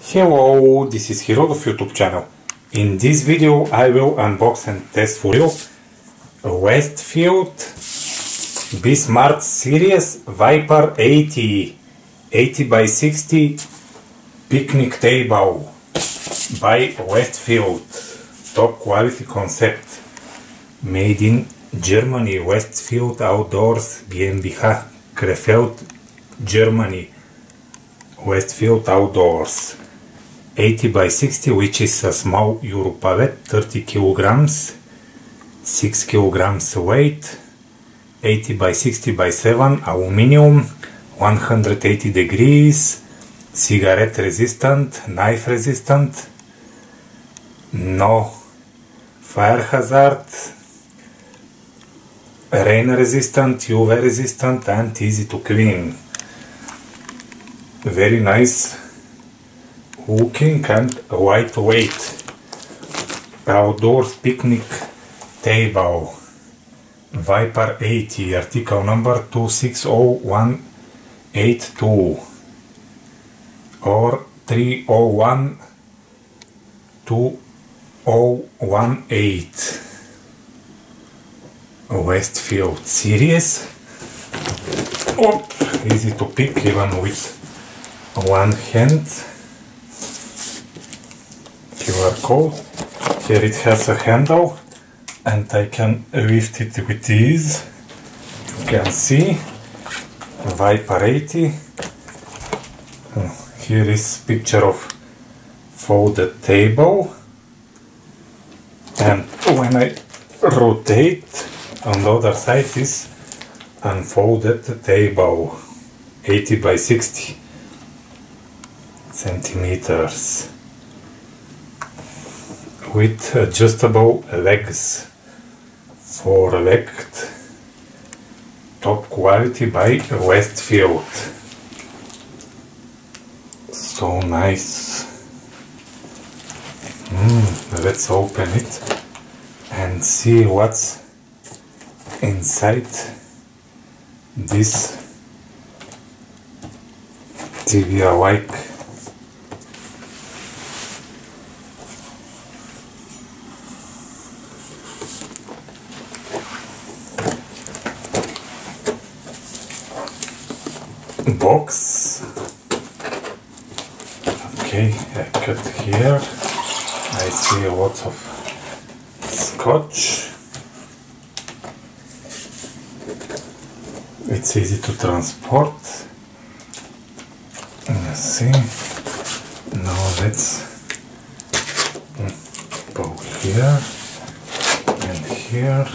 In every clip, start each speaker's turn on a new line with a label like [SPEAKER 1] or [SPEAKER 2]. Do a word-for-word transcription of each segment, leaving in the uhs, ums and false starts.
[SPEAKER 1] Hello, this is Hirodov YouTube channel. In this video I will unbox and test for you Westfield B-Smart Series Viper eighty eighty by sixty picnic table by Westfield. Top quality concept. Made in Germany. Westfield Outdoors GmbH, Krefeld, Germany. Westfield Outdoors. eighty by sixty, which is a small Euro pallet, thirty kilograms, six kilograms weight, eighty by sixty by seven, aluminium, one hundred eighty degrees, cigarette resistant, knife resistant, no fire hazard, rain resistant, U V resistant, and easy to clean. Very nice looking and lightweight outdoors picnic table. Viper eighty, article number two six zero one eight two or three zero one two zero one eight. Westfield series. Oh, easy to pick even with one hand. Q R code. Here it has a handle and I can lift it with ease. You can see Viper eighty. Here is picture of folded table, and when I rotate, on the other side is unfolded table, eighty by sixty centimeters, with adjustable legs for legged. Top quality by Westfield. So nice. Mm, let's open it and see what's inside this T V like. Box. Okay, I cut here. I see lots of scotch. It's easy to transport. Let's see. Now let's go here and here.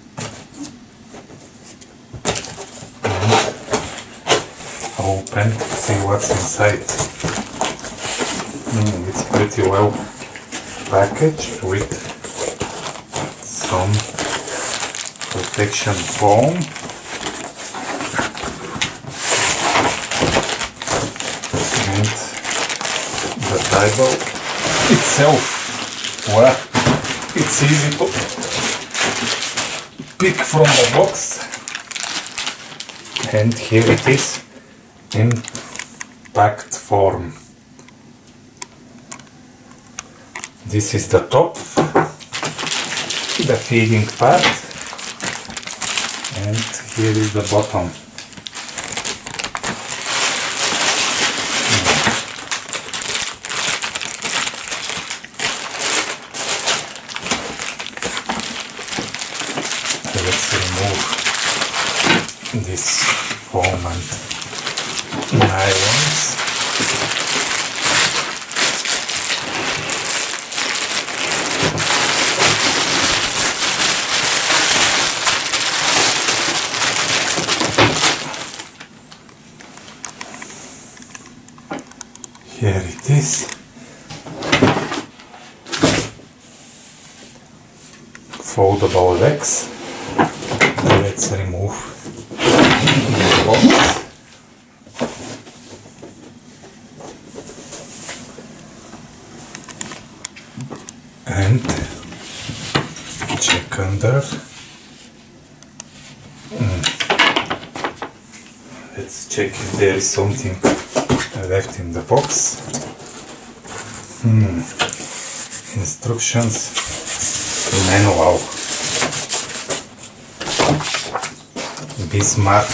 [SPEAKER 1] Open, see what's inside. Mm, it's pretty well packaged with some protection foam. And the table itself. Well, it's easy to pick from the box. And here it is in packed form. This is the top, the feeding part, and here is the bottom. Let's remove this foam and nylons. Here it is. Foldable legs. Let's remove the box. And check under. Mm. Let's check if there is something left in the box. Hmm. Instructions manual. Be smart.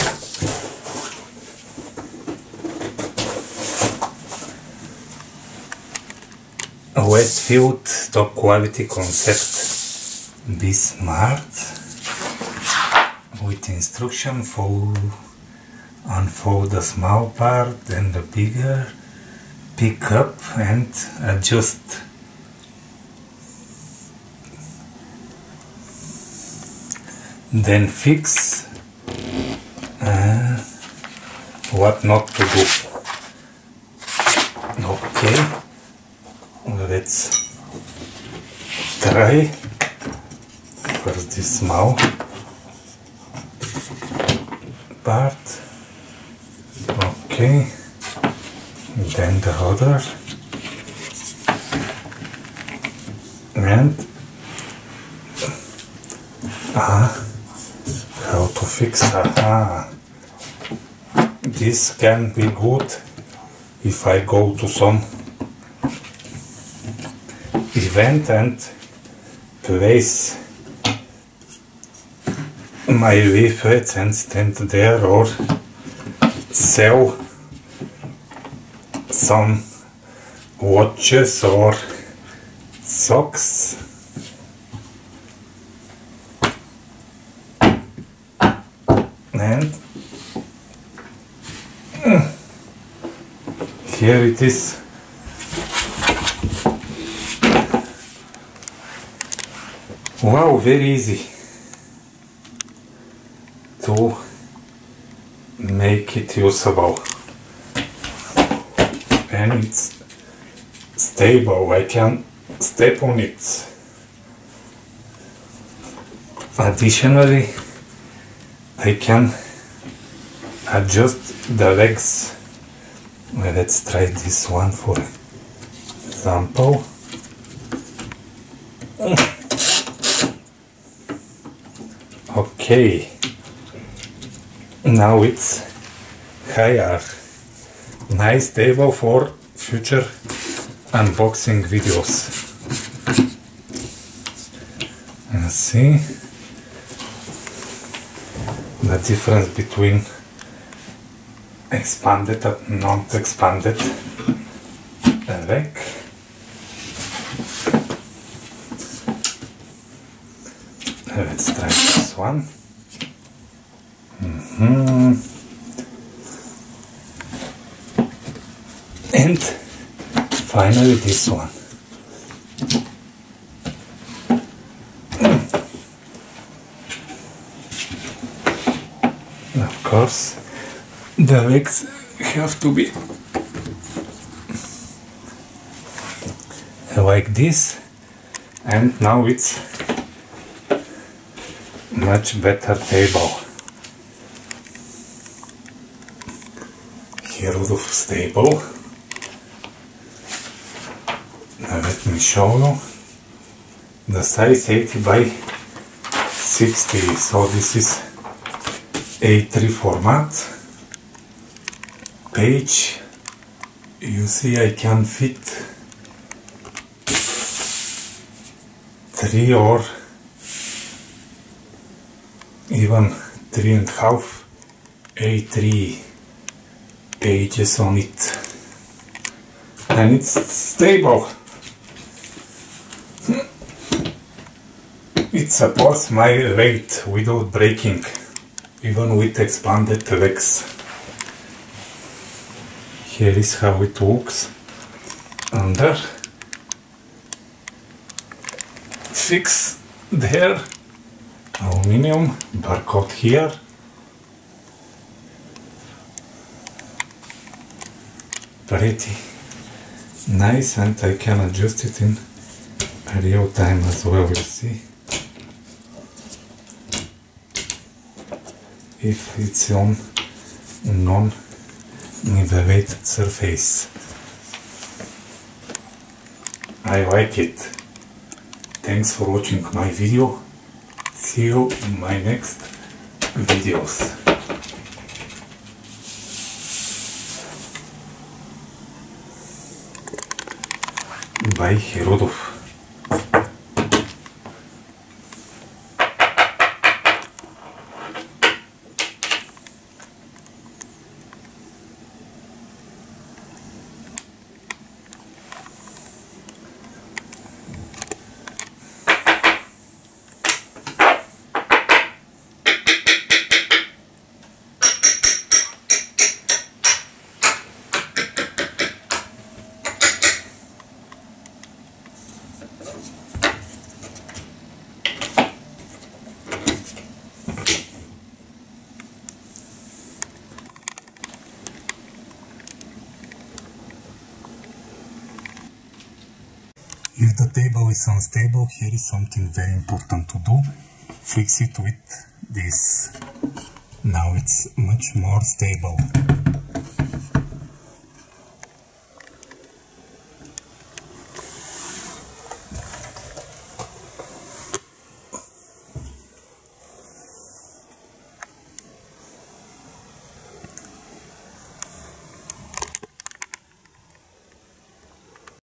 [SPEAKER 1] Westfield top quality concept. Be smart. With instruction for unfold the small part, then the bigger, pick up and adjust. Then fix uh, what not to do. Okay, let's try first this small part. Okay, then the other, and ah, how to fix aha. This can be good if I go to some event and place my leaflets and stand there, or sell some watches or socks. And here it is. Wow, very easy to make it usable, and it's stable. I can step on it. Additionally, I can adjust the legs. Well, let's try this one for example. Okay, now it's higher. Nice table for future unboxing videos. Let's see the difference between expanded and not expanded leg. Let's try this one. Mm-hmm. And finally this one. Of course, the legs have to be like this, and now it's much better table. Here is stable. Now let me show you the size eighty by sixty, so this is A three format. Page, you see I can fit three or even three and a half A three pages on it, and it's stable. It supports my weight without breaking, even with expanded legs. Here is how it looks under. Fix there, aluminium, barcode here. Pretty nice, and I can adjust it in real time as well, you see. If it's on non-nivelated surface. I like it. Thanks for watching my video. See you in my next videos. by Hirudov. If the table is unstable, here is something very important to do. Fix it with this. Now it's much more stable.